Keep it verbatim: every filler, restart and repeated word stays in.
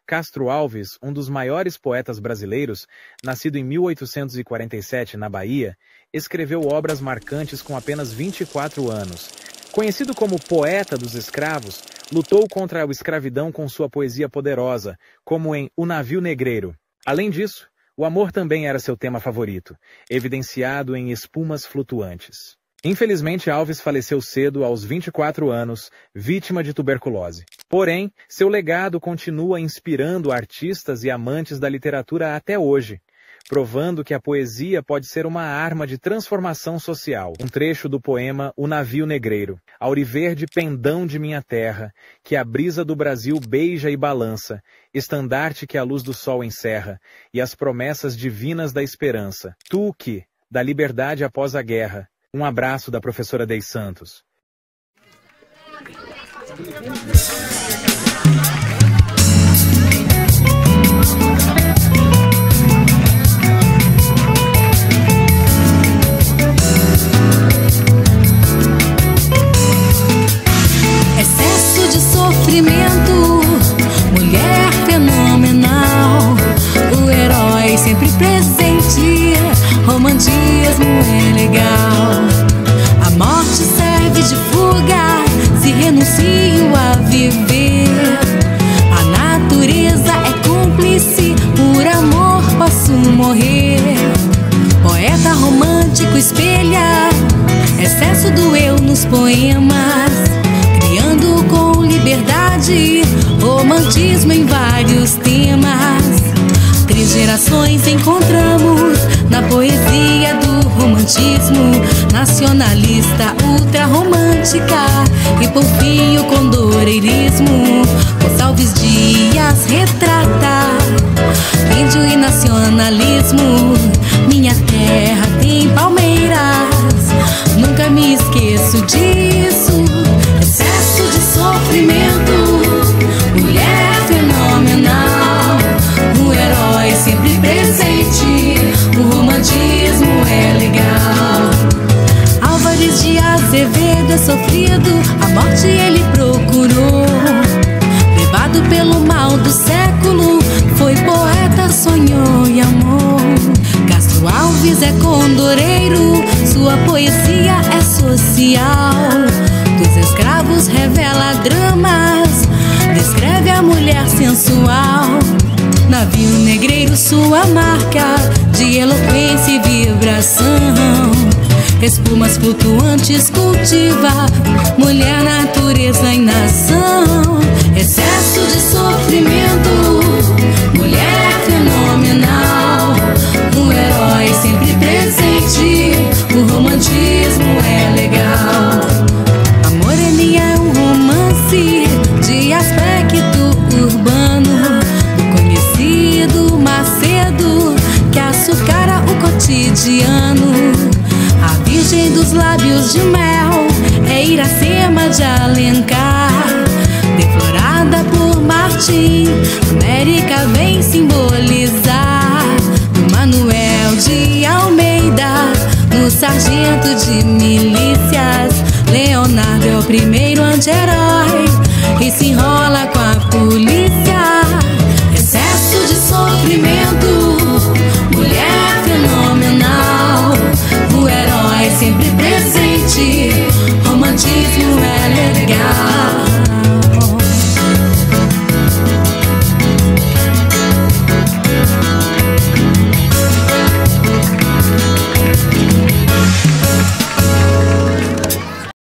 Castro Alves, um dos maiores poetas brasileiros, nascido em mil oitocentos e quarenta e sete na Bahia, escreveu obras marcantes com apenas vinte e quatro anos. Conhecido como poeta dos escravos, lutou contra a escravidão com sua poesia poderosa, como em O Navio Negreiro. Além disso, o amor também era seu tema favorito, evidenciado em Espumas Flutuantes. Infelizmente, Alves faleceu cedo, aos vinte e quatro anos, vítima de tuberculose. Porém, seu legado continua inspirando artistas e amantes da literatura até hoje, provando que a poesia pode ser uma arma de transformação social. Um trecho do poema O Navio Negreiro. Auriverde pendão de minha terra, que a brisa do Brasil beija e balança, estandarte que a luz do sol encerra, e as promessas divinas da esperança. Tu que, da liberdade após a guerra. Um abraço da professora Dey Santos. Excesso de sofrimento, mulher fenomenal, o herói sempre presente, romantismo é legal. A morte serve de fuga, se renuncio a viver. A natureza é cúmplice, por amor posso morrer. Poeta romântico espelha excesso do eu nos poemas, criando com liberdade romantismo em vários temas. Três gerações encontramos na poesia do romantismo, nacionalista, ultrarromântica e por fim o condoreirismo. Gonçalves Dias retrata índio e nacionalismo. Minha terra tem palmeiras, nunca me esqueço disso. Excesso de sofrimento, mulher fenomenal, o herói sempre presente, o romantismo é legal. Álvares de Azevedo é sofrido, a morte ele procurou. Levado pelo mal do século, foi poeta, sonhou e amou. Castro Alves é condoreiro, sua poesia é social. Dos escravos revela dramas, descreve a mulher sensual. Navio negreiro, sua marca de eloquência e vibração. Espumas flutuantes cultiva, mulher, natureza e nação. Excesso de sofrimento, mulher fenomenal, um herói sempre presente, o romantismo é legal. A Moreninha é um romance de aspecto urbano, do conhecido Macedo, que açucara o cotidiano. A Virgem dos Lábios de Mel é Iracema de Alencar, deflorada por Martim, América vem simbolizar. No Manuel de Almeida, no sargento de milícias, Leonardo é o primeiro anti-herói e se enrola com a polícia.